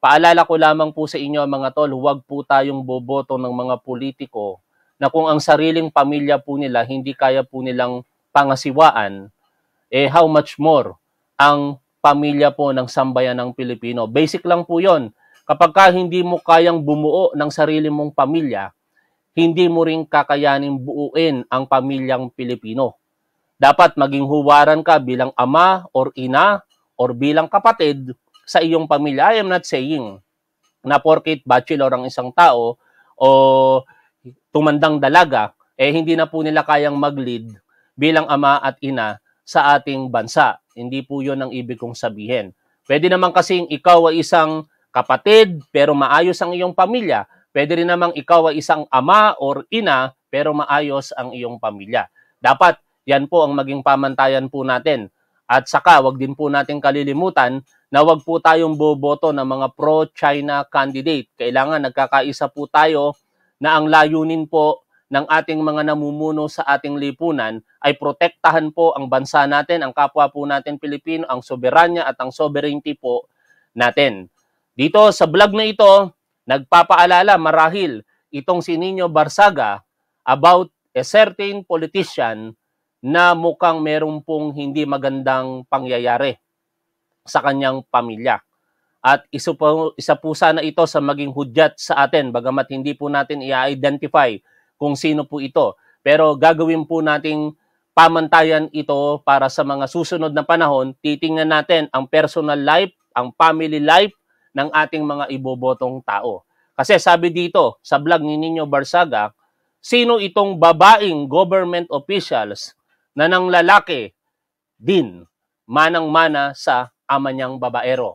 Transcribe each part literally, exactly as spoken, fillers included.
paalala ko lamang po sa inyo mga tol, huwag po tayong boboto ng mga politiko na kung ang sariling pamilya po nila hindi kaya po nilang pangasiwaan, eh how much more ang pamilya po ng sambayan ng Pilipino. Basic lang po yon. Kapag ka hindi mo kayang bumuo ng sarili mong pamilya, hindi mo rin kakayanin buuin ang pamilyang Pilipino. Dapat maging huwaran ka bilang ama or ina or bilang kapatid sa iyong pamilya. I am not saying na porket bachelor ang isang tao o tumandang dalaga, eh hindi na po nila kayang mag-lead bilang ama at ina sa ating bansa. Hindi po yun ang ibig kong sabihin. Pwede naman kasing ikaw ay isang kapatid pero maayos ang iyong pamilya. Pwede rin namang ikaw ay isang ama or ina pero maayos ang iyong pamilya. Dapat yan po ang maging pamantayan po natin. At saka, wag din po natin kalilimutan na wag po tayong boboto ng mga pro-China candidate. Kailangan nagkakaisa po tayo na ang layunin po ng ating mga namumuno sa ating lipunan ay protektahan po ang bansa natin, ang kapwa po natin Pilipino, ang soberanya at ang sovereignty po natin. Dito sa vlog na ito, nagpapaalala marahil itong si Nino Barsaga about a certain politician na mukhang meron pong hindi magandang pangyayari sa kanyang pamilya. At isa po, isa po sana ito sa maging hudyat sa atin, bagamat hindi po natin i-identify kung sino po ito. Pero gagawin po nating pamantayan ito para sa mga susunod na panahon, titingnan natin ang personal life, ang family life ng ating mga ibobotong tao. Kasi sabi dito sa vlog ni Nino Barsaga, sino itong babaeng government officials na ng lalaki din manang-mana sa ama niyang babaero.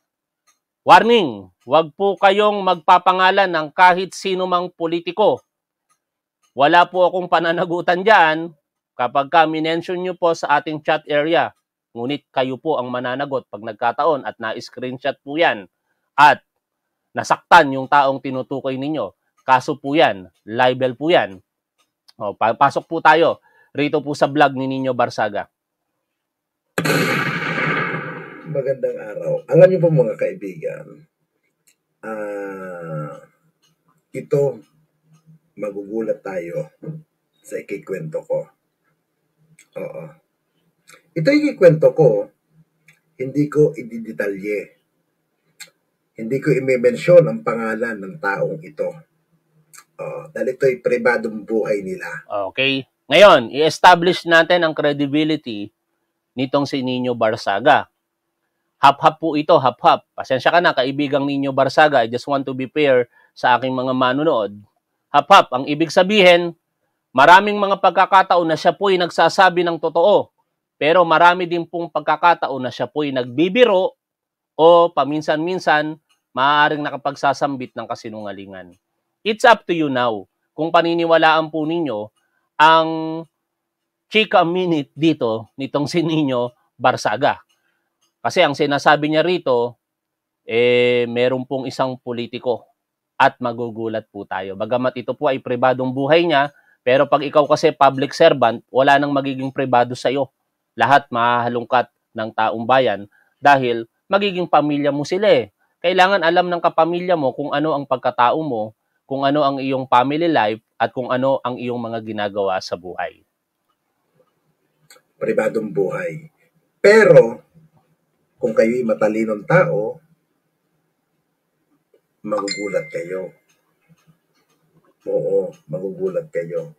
Warning, huwag po kayong magpapangalan ng kahit sino mang politiko. Wala po akong pananagutan dyan kapag ka minention nyo po sa ating chat area. Ngunit kayo po ang mananagot pag nagkataon at na-screenshot po yan. At nasaktan yung taong tinutukoy ninyo. Kaso po yan, libel po yan. O, pasok po tayo rito po sa vlog ni Nino Barsaga. Magandang araw. Alam niyo po mga kaibigan, uh, ito, magugulat tayo sa ikikwento ko. Oo. Ito ikikwento ko, hindi ko ididetalye. Hindi ko i-mention ang pangalan ng taong ito. Uh, dahil ito ay pribadong buhay nila. Okay. Ngayon, i-establish natin ang credibility nitong si Nino Barsaga. Hap-hap po ito, hap-hap. Pasensya ka na, kaibigang Nino Barsaga. I just want to be fair sa aking mga manunood. Hap-hap, ang ibig sabihin, maraming mga pagkakataon na siya po'y nagsasabi ng totoo. Pero marami din pong pagkakataon na siya po'y nagbibiro o paminsan-minsan maaaring nakapagsasambit ng kasinungalingan. It's up to you now kung paniniwalaan po ninyo ang chika minute dito nitong si Nino Barsaga. Kasi ang sinasabi niya rito, eh, meron pong isang politiko at magugulat po tayo. Bagamat ito po ay pribadong buhay niya, pero pag ikaw kasi public servant, wala nang magiging pribado sa iyo. Lahat mahahalungkat ng taong bayan dahil magiging pamilya mo sila eh. Kailangan alam ng kapamilya mo kung ano ang pagkatao mo, kung ano ang iyong family life, at kung ano ang iyong mga ginagawa sa buhay. Pribadong buhay. Pero, kung kayo'y matalinong tao, magugulat kayo. Oo, magugulat kayo.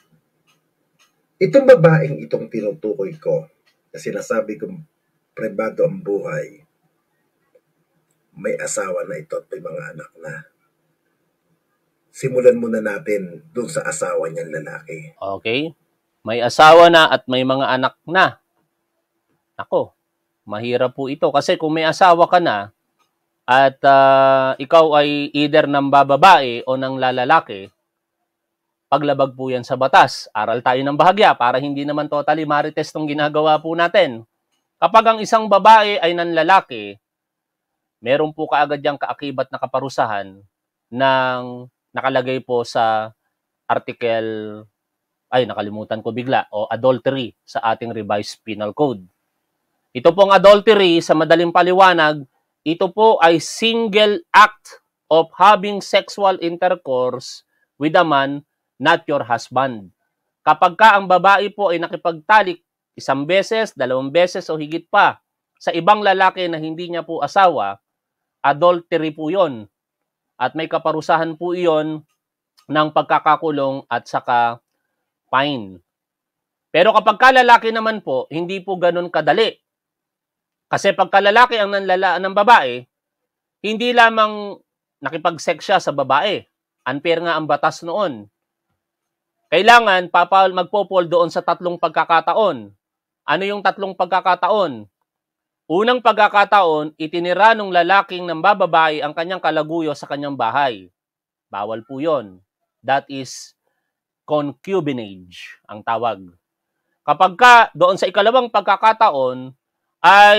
Itong babaeng itong tinutukoy ko, na sinasabi kong pribado ang buhay, may asawa na ito at may mga anak na. Simulan muna natin doon sa asawa niyang lalaki. Okay. May asawa na at may mga anak na. Ako, mahirap po ito. Kasi kung may asawa ka na at uh, ikaw ay either ng bababae o ng lalalaki, paglabag po yan sa batas. Aral tayo ng bahagya para hindi naman totally marites tong ginagawa po natin. Kapag ang isang babae ay ng lalaki, meron po kaagad yung kaakibat na kaparusahan ng nakalagay po sa article, ay nakalimutan ko bigla, o adultery sa ating revised penal code. Ito pong adultery, sa madaling paliwanag, ito po ay single act of having sexual intercourse with a man, not your husband. Kapag ka ang babae po ay nakipagtalik isang beses, dalawang beses o higit pa sa ibang lalaki na hindi niya po asawa, adultery po yon. At may kaparusahan po iyon ng pagkakakulong at saka fine. Pero kapag ka lalaki naman po, hindi po ganun kadali. Kasi pagka lalaki ang nanlala ng babae, hindi lamang nakipag-sex siya sa babae. Unfair nga ang batas noon. Kailangan papal magpopol doon sa tatlong pagkakataon. Ano yung tatlong pagkakataon? Unang pagkakataon, itinira ng lalaking ng bababae ang kanyang kalaguyo sa kanyang bahay. Bawal po yon. That is concubinage ang tawag. Kapag ka doon sa ikalawang pagkakataon ay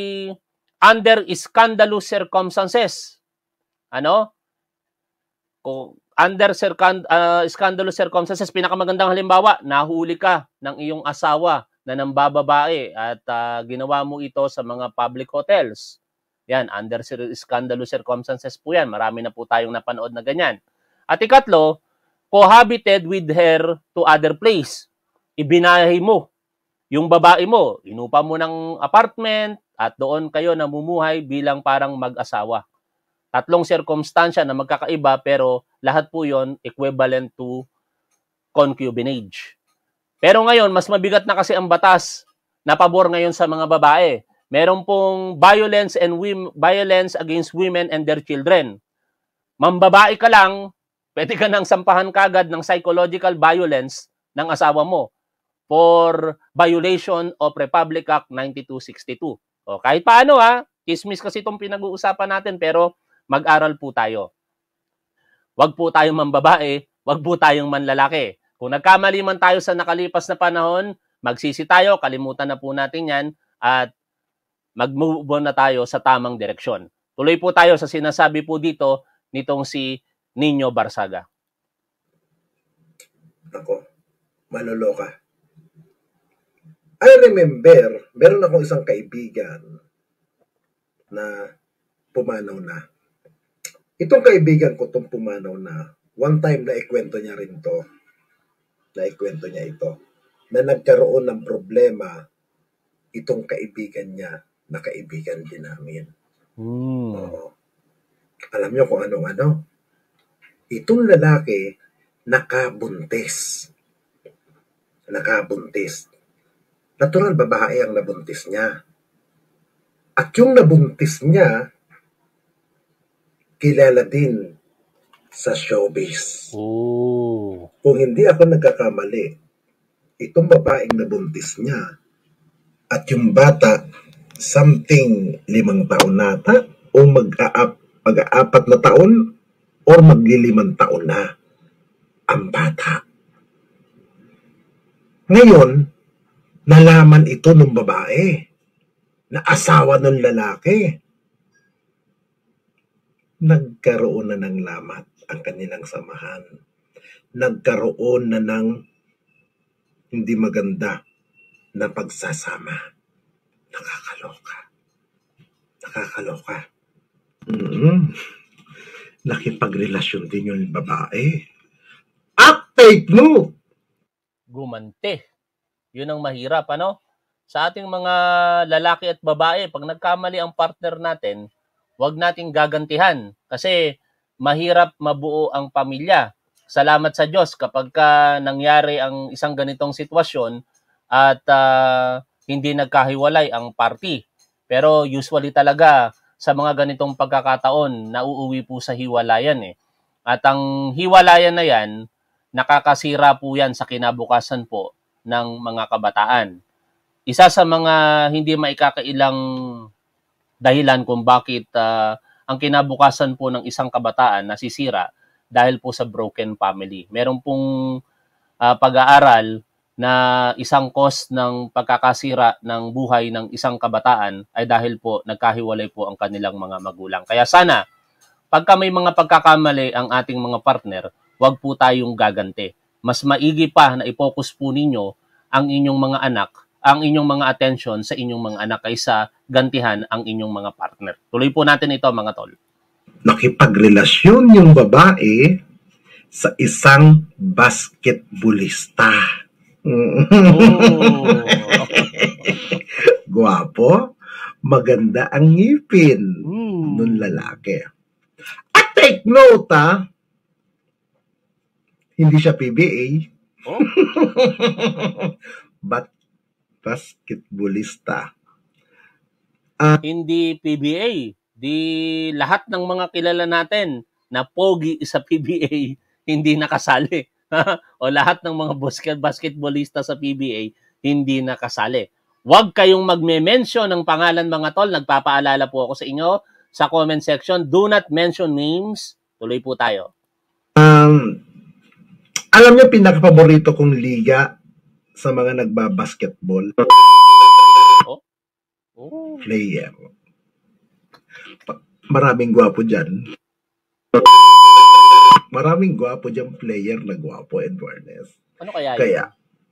under scandalous circumstances. Ano? Kung under uh, scandalous circumstances, pinakamagandang halimbawa, nahuli ka ng iyong asawa na ng bababae at uh, ginawa mo ito sa mga public hotels. Yan, under scandalous circumstances po yan. Marami na po tayong napanood na ganyan. At ikatlo, cohabited with her to other place. Ibinahay mo yung babae mo, inupa mo ng apartment at doon kayo namumuhay bilang parang mag-asawa. Tatlong sirkumstansya na magkakaiba pero lahat po yon equivalent to concubinage. Pero ngayon, mas mabigat na kasi ang batas na pabor ngayon sa mga babae. Meron pong violence and women, violence against women and their children. Mambabae ka lang, pwede ka nang sampahan kagad ng psychological violence ng asawa mo for violation of Republic Act ninety-two sixty-two. O, kahit paano ha, kismis kasi itong pinag-uusapan natin pero mag-aral po tayo. Wag po tayong mambabae, wag po tayong manlalaki. Kung nagkamali man tayo sa nakalipas na panahon, magsisi tayo, kalimutan na po natin yan, at mag-move on na tayo sa tamang direksyon. Tuloy po tayo sa sinasabi po dito nitong si Nino Barsaga. Ako, manuloka. I remember, meron akong isang kaibigan na pumanaw na. Itong kaibigan ko itong pumanaw na, one time na ikwento niya rin to, na ikwento niya ito, na nagkaroon ng problema itong kaibigan niya na kaibigan din namin. Mm. Oo. Alam niyo kung anong-ano? Itong lalaki, nakabuntis. Nakabuntis. Natural, babae ang nabuntis niya. At yung nabuntis niya, kilala din sa showbiz. Oh. Kung hindi ako nagkakamali, itong babaeng nabuntis niya at yung bata something limang taon nata o mag-aap, mag-aapat na taon o maglilimang taon na ang bata. Ngayon, nalaman ito ng babae na asawa ng lalaki. Nagkaroon na ng lamat ang kanilang samahan. Nagkaroon na ng hindi maganda na pagsasama. Nakakaloka. Nakakaloka. Mm-hmm. Nakipagrelasyon din yung babae. At take note! Gumante. Yun ang mahirap, ano? Sa ating mga lalaki at babae, pag nagkamali ang partner natin, huwag nating gagantihan kasi mahirap mabuo ang pamilya. Salamat sa Diyos kapag ka nangyari ang isang ganitong sitwasyon at uh, hindi nagkahiwalay ang party. Pero usually talaga sa mga ganitong pagkakataon, nauuwi po sa hiwalayan eh. At ang hiwalayan na yan, nakakasira po yan sa kinabukasan po ng mga kabataan. Isa sa mga hindi maikakailang dahilan kung bakit uh, ang kinabukasan po ng isang kabataan nasisira dahil po sa broken family. Meron pong uh, pag-aaral na isang cause ng pagkakasira ng buhay ng isang kabataan ay dahil po nagkahiwalay po ang kanilang mga magulang. Kaya sana, pagka may mga pagkakamali ang ating mga partner, huwag po tayong gagante. Mas maigi pa na i-focus po ninyo ang inyong mga anak ang inyong mga attention sa inyong mga anak kaysa gantihan ang inyong mga partner. Tuloy po natin ito, mga tol. Nakipagrelasyon yung babae sa isang basketballista. Oh. Guwapo, maganda ang ngipin Mm. ng lalaki. At take note, ha? Hindi siya P B A. Oh. But basketballista. Hindi P B A. Di lahat ng mga kilala natin na pogi sa P B A hindi nakasali. O lahat ng mga basket basketballista sa P B A hindi nakasali. Huwag kayong magme-mention ng pangalan, mga tol. Nagpapaalala po ako sa inyo sa comment section. Do not mention names. Tuloy po tayo. Um, alam niyo, pinaka-paborito kong liga sa mga nagba-basketball? Oh. Oh. Player. Maraming gwapo dyan. Maraming gwapo dyan player na gwapo, Edwardes. Ano kaya yun? Kaya,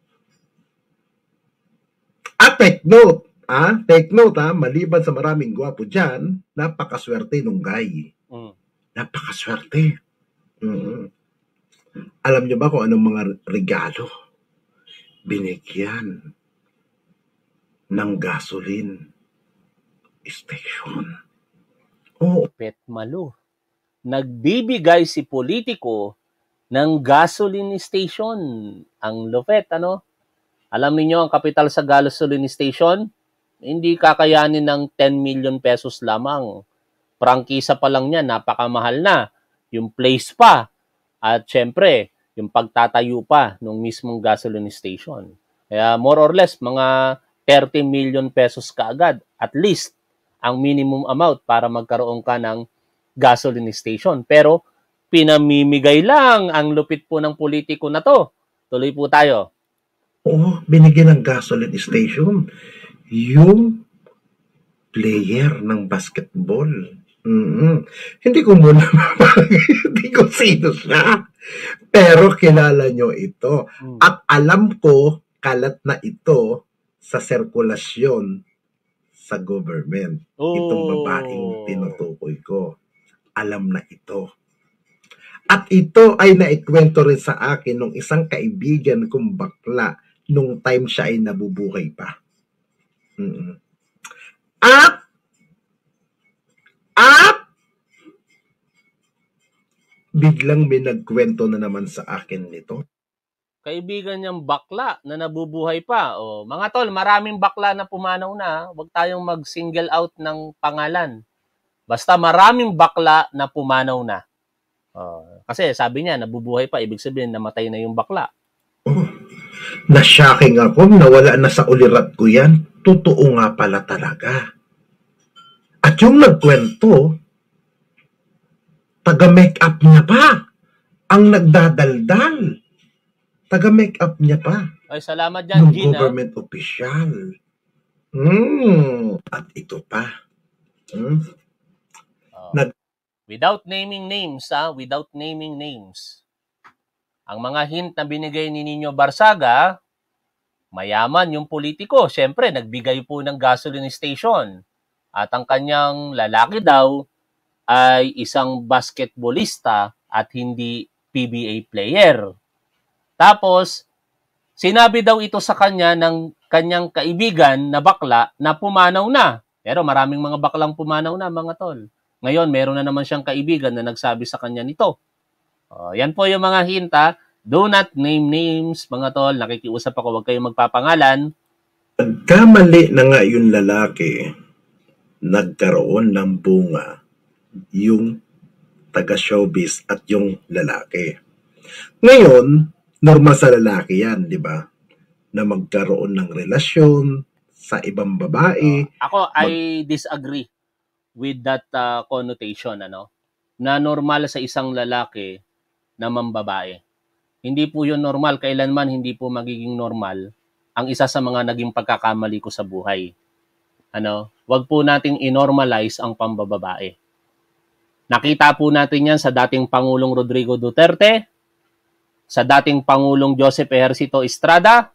at take note, ah, take note, ah, maliban sa maraming gwapo dyan, napakaswerte nung guy. Mm. Napakaswerte. Mm-hmm. Alam niyo ba kung anong mga regalo binigyan ng gasoline station? Oh, Pet Malu. Nagbibigay si politiko ng gasoline station. Ang lupet, ano? Alam niyo ang kapital sa gasoline station? Hindi kakayanin ng ten million pesos lamang. Prangkisa pa lang niya, napakamahal na. Yung place pa. At syempre, yung pagtatayo pa ng mismong gasoline station. Kaya more or less, mga thirty million pesos kaagad. At least, ang minimum amount para magkaroon ka ng gasoline station. Pero, pinamimigay lang ang lupit po ng politiko na to. Tuloy po tayo. Oo, binigyan ng gasoline station yung player ng basketball. Mm-hmm. Hindi ko muna hindi ko sino siya. Pero kilala nyo ito. Hmm. At alam ko, kalat na ito sa sirkulasyon sa government. Oh. Itong babaeng tinutukoy ko. Alam na ito. At ito ay naikwento rin sa akin nung isang kaibigan kong bakla nung time siya ay nabubuhay pa. Mm-hmm. At At biglang may nagkwento na naman sa akin nito. Kaibigan niyang bakla na nabubuhay pa. O, mga tol, maraming bakla na pumanaw na. Huwag tayong mag-single out ng pangalan. Basta maraming bakla na pumanaw na. O, kasi sabi niya, nabubuhay pa. Ibig sabihin, namatay na yung bakla. Oh, na-shocking ako. Nawala na sa ulirat ko yan. Totoo nga pala talaga. At yung nagkwento, taga-make-up niya pa ang nagdadaldal. Taga-make-up niya pa. Ay, salamat dyan, Ng Gina. government official. Mm. At ito pa. Mm. Oh. Nag- Without naming names, ha? Without naming names. Ang mga hint na binigay ni Nino Barsaga, mayaman yung politiko. Siyempre, nagbigay po ng gasoline station. At ang kanyang lalaki daw ay isang basketballista at hindi P B A player. Tapos, sinabi daw ito sa kanya ng kanyang kaibigan na bakla na pumanaw na. Pero maraming mga baklang pumanaw na, mga tol. Ngayon, meron na naman siyang kaibigan na nagsabi sa kanya nito. O, yan po yung mga hinta. Do not name names, mga tol. Nakikiusap ako, huwag kayong magpapangalan. Nagkamali na nga yung lalaki. Nagkaroon ng bunga yung taga-showbiz at yung lalaki. Ngayon, normal sa lalaki yan, di ba? Na magkaroon ng relasyon sa ibang babae. Uh, ako, I disagree with that uh, connotation, ano? Na normal sa isang lalaki na mambabae. Hindi po yun normal. Kailanman hindi po magiging normal ang isa sa mga naging pagkakamali ko sa buhay. Ano? Wag po nating i-normalize ang pambababae. Nakita po natin yan sa dating Pangulong Rodrigo Duterte, sa dating Pangulong Joseph Ejercito Estrada,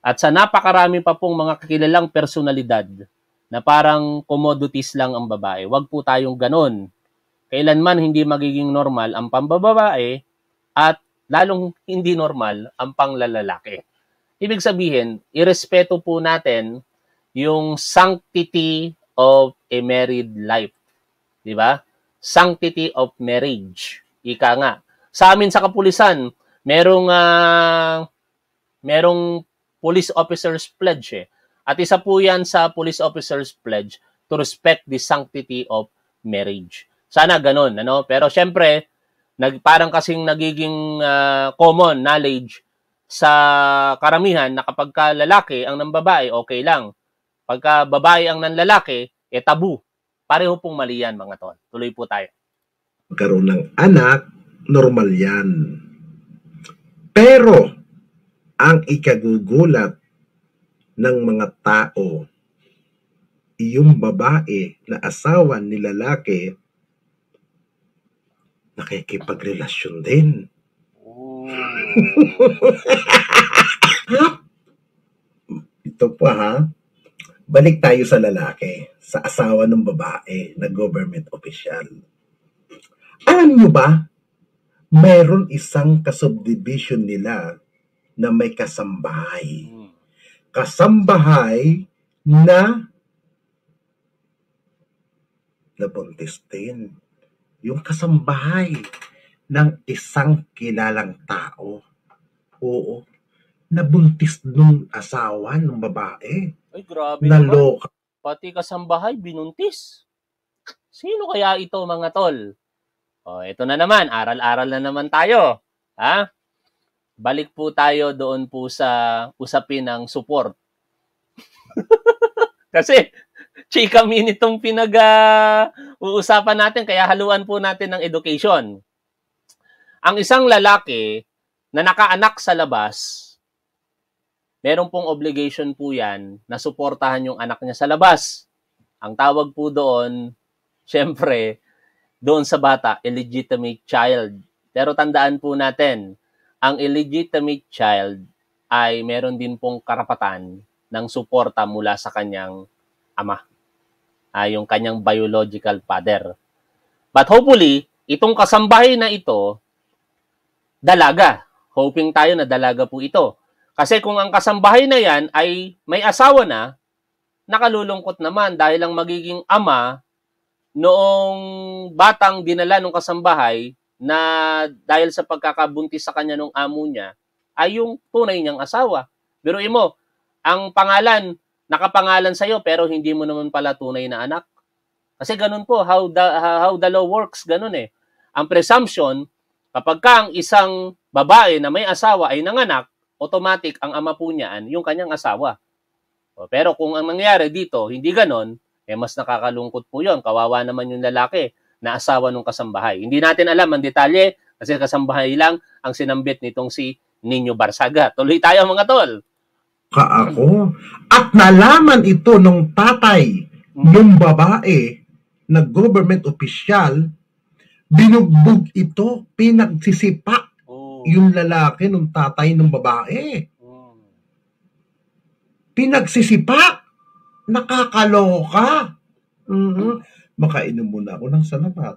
At sa napakarami pa pong mga kakilalang personalidad na parang commodities lang ang babae. Huwag po tayong ganon. Kailanman hindi magiging normal ang pambababae at lalong hindi normal ang panglalalaki. Ibig sabihin, irespeto po natin yung sanctity of a married life. Di ba? Sanctity of marriage. Ika nga. Sa amin sa kapulisan, merong uh, merong police officer's pledge eh. At isa po yan sa police officer's pledge to respect the sanctity of marriage. Sana ganun, ano? Pero syempre, nag, parang kasing nagiging uh, common knowledge sa karamihan na kapag ka lalaki ang ng babae, okay lang. Pagka babae ang ng lalaki, eh tabu. Pareho pong mali yan, mga tol. Tuloy po tayo. Magkaroon ng anak, normal yan. Pero, ang ikagugulat ng mga tao, yung babae na asawa ni lalaki, nakikipagrelasyon din. Oh. Ito po ha, balik tayo sa lalaki, sa asawa ng babae na government official. Alam nyo ba, mayroon isang kasubdivision nila na may kasambahay. Kasambahay na nabuntis din. Yung kasambahay ng isang kilalang tao. Oo. Nabuntis nung asawa ng babae. Ay, grabe Naloka. naman. Pati kasambahay, binuntis. Sino kaya ito, mga tol? O, ito na naman. Aral-aral na naman tayo. Ha? Balik po tayo doon po sa usapin ng support. Kasi, chika minute itong pinag-uusapan natin, kaya haluan po natin ng education. Ang isang lalaki na nakaanak sa labas, meron pong obligation po yan na suportahan yung anak niya sa labas. Ang tawag po doon, syempre, doon sa bata, illegitimate child. Pero tandaan po natin, ang illegitimate child ay meron din pong karapatan ng suporta mula sa kanyang ama, ay yung kanyang biological father. But hopefully, itong kasambahay na ito, dalaga. Hoping tayo na dalaga po ito. Kasi kung ang kasambahay na yan ay may asawa na, nakalulungkot naman dahil ang magiging ama noong batang dinala ng kasambahay na dahil sa pagkakabuntis sa kanya ng amo niya, ay yung tunay niyang asawa. Biruin mo, ang pangalan, nakapangalan sa'yo pero hindi mo naman pala tunay na anak. Kasi ganun po, how the, how the law works, ganun eh. Ang presumption, kapag ka ang isang babae na may asawa ay nanganak, automatic ang ama po niyan, yung kanyang asawa. Pero kung ang nangyari dito, hindi ganun, eh mas nakakalungkot po yun. Kawawa naman yung lalaki na asawa ng kasambahay. Hindi natin alam ang detalye kasi kasambahay lang ang sinambit nitong si Nino Barsaga. Tuloy tayo, mga tol. Kaako. At nalaman ito ng tatay ng babae na government official, binugbog ito, pinagsisipa Oh. yung lalaki ng tatay ng babae. Oh. Pinagsisipa. Nakakaloka. Mm-hmm. Makainom muna ako ng salamat.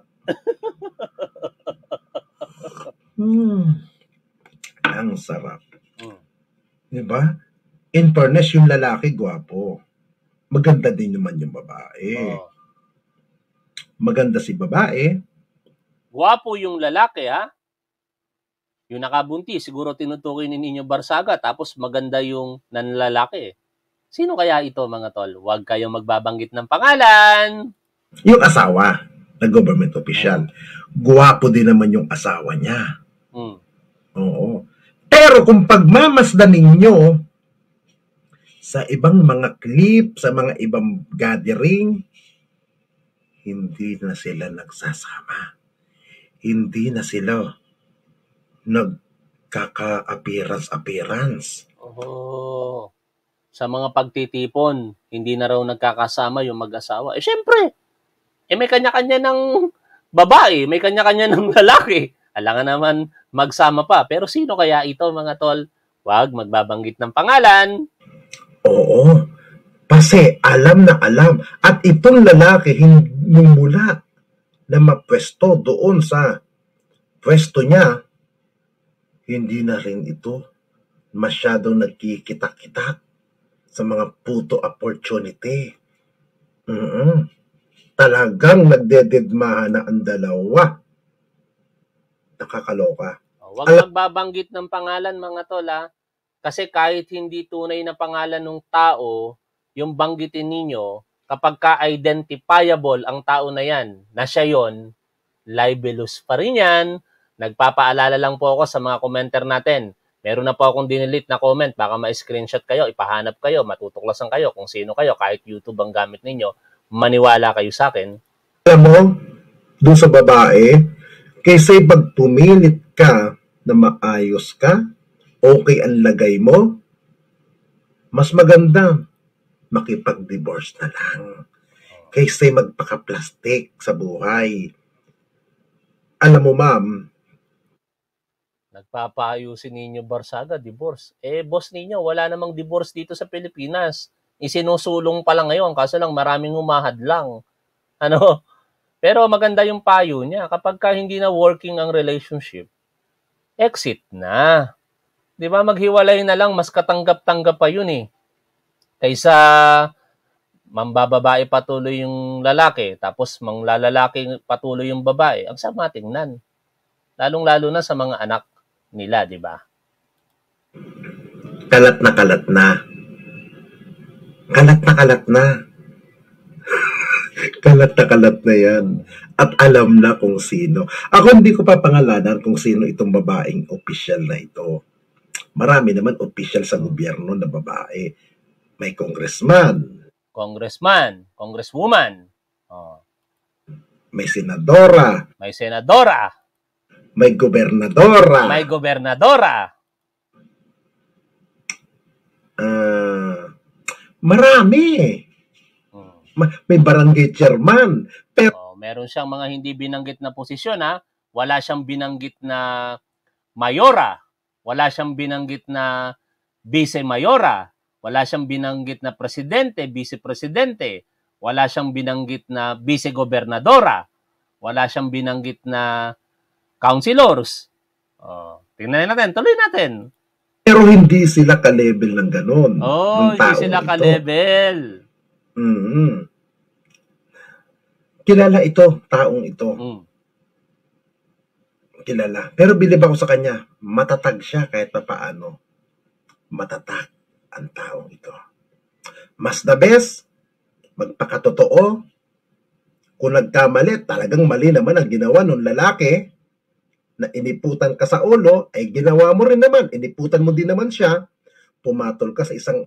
Hmm. Ang sarap. Oh. Diba? In fairness, yung lalaki gwapo. Maganda din naman yung babae. Oh. Maganda si babae. Guwapo yung lalaki, ha? Yung nakabuntis, siguro tinutukoy ni Nino Barsaga, tapos maganda yung nanlalaki. Sino kaya ito, mga tol? Huwag kayong magbabanggit ng pangalan. Yung asawa na government official. Guwapo din naman yung asawa niya. Hmm. Oo. Pero kung pagmamasdan ninyo sa ibang mga clip, sa mga ibang gathering, hindi na sila nagsasama. Hindi na sila nagkaka-appearance-appearance. Oh. Sa mga pagtitipon, hindi na raw nagkakasama yung mag-asawa. Eh, syempre, eh, may kanya-kanya ng babae, may kanya-kanya ng lalaki. Alangan naman magsama pa. Pero sino kaya ito, mga tol? Huwag magbabanggit ng pangalan. Oo. Kasi alam na alam. At itong lalaki, nung mula na mapwesto doon sa pwesto niya, hindi na rin ito masyadong nagkikita-kita sa mga puto opportunity. Mm-mm. Talagang nagdededmahan na ang dalawa. Nakakaloka. Huwag Alam- magbabanggit ng pangalan mga tol ha. Kasi kahit hindi tunay na pangalan ng tao, yung banggitin ninyo, kapag ka-identifiable ang tao na yan, na siya yon, libelous pa rin yan. Nagpapaalala lang po ako sa mga commenter natin. Meron na po akong dinelete na comment. Baka ma-screenshot kayo, ipahanap kayo, matutuklasan kayo kung sino kayo. Kahit YouTube ang gamit ninyo, maniwala kayo sa akin. Alam mo, doon sa babae, kaysa pag pumilit ka na maayos ka, okay ang lagay mo, mas maganda makipag-divorce na lang kaysa magpaka-plastic sa buhay. Alam mo, ma'am, nagpapaayusin ninyo Barsaga, divorce. Eh, boss ninyo, wala namang divorce dito sa Pilipinas. Isinusulong pa lang ngayon, kaso lang maraming humahad lang. Ano? Pero maganda yung payo niya. Kapag ka hindi na working ang relationship, exit na. Di ba? Maghiwalay na lang, mas katanggap-tanggap pa yun eh. Kaysa mambababae patuloy yung lalaki, tapos manglalalaki patuloy yung babae. Ang sama tingnan. Lalong-lalo na sa mga anak nila, di ba? Kalat na kalat na. Kalat na kalat na. Kalat na kalat na yan. At alam na kung sino. Ako hindi ko pa pangalanan kung sino itong babaeng opisyal na ito. Marami naman opisyal sa gobyerno na babae. May congressman. Congressman. Congresswoman. Oh. May senadora. May senadora. May gobernadora. May gobernadora. Uh, marami. Hmm. May barangay chairman. Pero, oh, meron siyang mga hindi binanggit na posisyon ha. Wala siyang binanggit na mayora. Wala siyang binanggit na vice-mayora. Wala siyang binanggit na presidente, vice-presidente. Wala siyang binanggit na vice-gobernadora. Wala siyang binanggit na councilors. Oh, tingnan natin, tuloy natin. Pero hindi sila ka-level ng ganun. Oh, hindi sila ka-level. Mm-hmm. Kilala ito, taong ito. Mm. Kilala. Pero bilib ako sa kanya, matatag siya kahit pa paano. Matatag ang taong ito. Mas the best, magpakatotoo. Kung nagkamali, talagang mali naman ang ginawa ng lalaki na iniputan ka sa ulo, ay ginawa mo rin naman. Iniputan mo din naman siya. Pumatol ka sa isang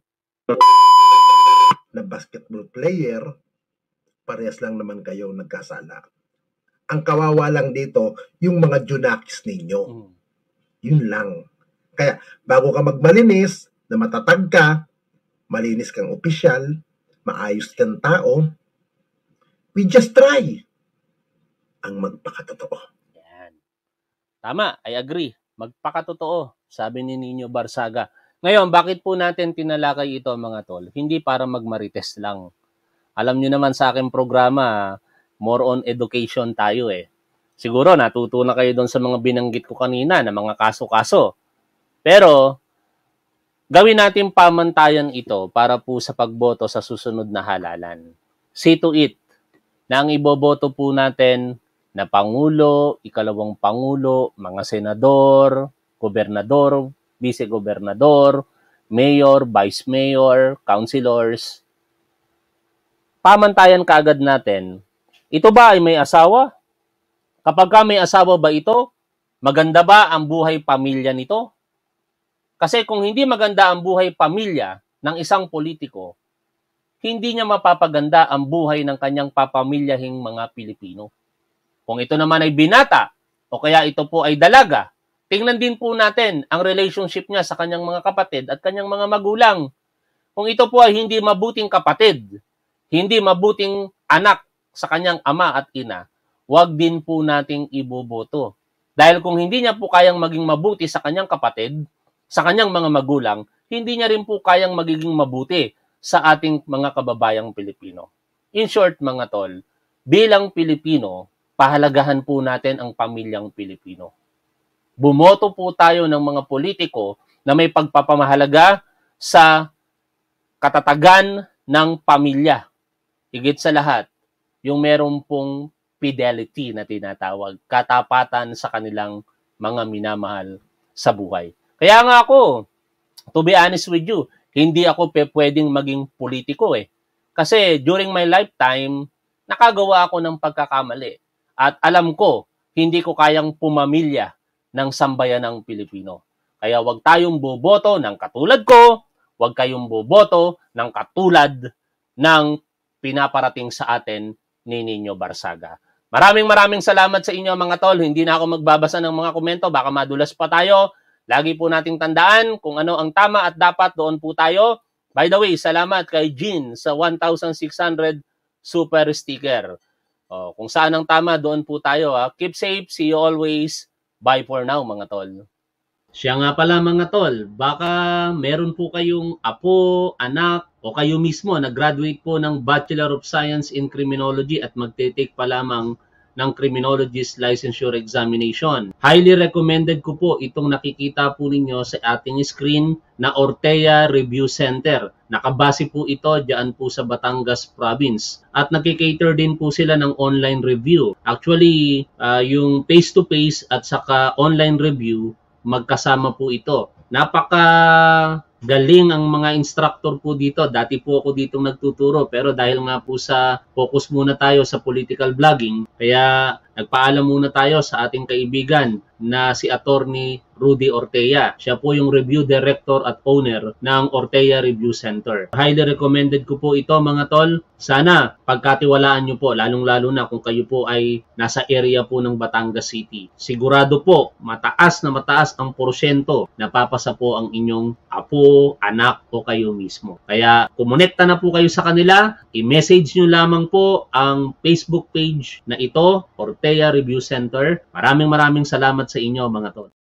na basketball player, parehas lang naman kayo nagkasala. Ang kawawa lang dito, yung mga junakis ninyo. Mm. Yun lang. Kaya, bago ka magmalinis, na matatag ka, malinis kang opisyal, maayos kang tao, we just try ang magpakatotoo. Yan. Tama, I agree. Magpakatotoo, sabi ni Nino Barsaga. Ngayon, bakit po natin tinalakay ito mga tol? Hindi para magmarites lang. Alam nyo naman sa aking programa, more on education tayo eh. Siguro natuto na kayo doon sa mga binanggit ko kanina na mga kaso-kaso. Pero, gawin natin pamantayan ito para po sa pagboto sa susunod na halalan. See to it na ang iboboto po natin na Pangulo, ikalawang Pangulo, mga senador, gobernador, vice-gobernador, mayor, vice-mayor, councilors. Pamantayan kaagad natin, ito ba ay may asawa? Kapag ka may asawa ba ito, maganda ba ang buhay pamilya nito? Kasi kung hindi maganda ang buhay pamilya ng isang politiko, hindi niya mapapaganda ang buhay ng kanyang papamilyahing mga Pilipino. Kung ito naman ay binata, o kaya ito po ay dalaga, tingnan din po natin ang relationship niya sa kanyang mga kapatid at kanyang mga magulang. Kung ito po ay hindi mabuting kapatid, hindi mabuting anak sa kanyang ama at ina, huwag din po nating iboboto. Dahil kung hindi niya po kayang maging mabuti sa kanyang kapatid, sa kanyang mga magulang, hindi niya rin po kayang magiging mabuti sa ating mga kababayang Pilipino. In short, mga tol, bilang Pilipino, pahalagahan po natin ang pamilyang Pilipino. Bumoto po tayo ng mga politiko na may pagpapamahalaga sa katatagan ng pamilya. Higit sa lahat, yung meron pong fidelity na tinatawag, katapatan sa kanilang mga minamahal sa buhay. Kaya nga ako, to be honest with you, hindi ako pe pwedeng maging politiko eh. Kasi during my lifetime, nakagawa ako ng pagkakamali. At alam ko, hindi ko kayang pumamilya ng sambayanang Pilipino. Kaya wag tayong boboto ng katulad ko, wag kayong boboto ng katulad ng pinaparating sa atin ni Nino Barsaga. Maraming maraming salamat sa inyo mga tol. Hindi na ako magbabasa ng mga komento, baka madulas pa tayo. Lagi po nating tandaan kung ano ang tama at dapat, doon po tayo. By the way, salamat kay Jean sa one thousand six hundred super sticker. O, kung saan ang tama, doon po tayo. Ha? Keep safe, see you always. Bye for now mga tol. Siya nga pala mga tol, baka meron po kayong apo, anak, o kayo mismo nag-graduate po ng Bachelor of Science in Criminology at magte-take pa lamang ng Criminologist Licensure Examination. Highly recommended ko po itong nakikita po ninyo sa ating screen na Ortea Review Center. Nakabase po ito diyan po sa Batangas Province. At nakikater din po sila ng online review. Actually, uh, yung face-to-face at saka online review, magkasama po ito. Napaka galing ang mga instructor po dito. Dati po ako dito nagtuturo pero dahil nga po sa focus muna tayo sa political blogging, kaya nagpaalam muna tayo sa ating kaibigan na si Attorney Rudy Ortea. Siya po yung review director at owner ng Ortea Review Center. Highly recommended ko po ito mga tol. Sana pagkatiwalaan nyo po, lalong-lalo na kung kayo po ay nasa area po ng Batangas City. Sigurado po, mataas na mataas ang porsyento na papasa po ang inyong apo, anak o kayo mismo. Kaya kumonekta na po kayo sa kanila, i-message nyo lamang po ang Facebook page na ito, Ortea Review Center. Maraming maraming salamat sa inyo mga tol.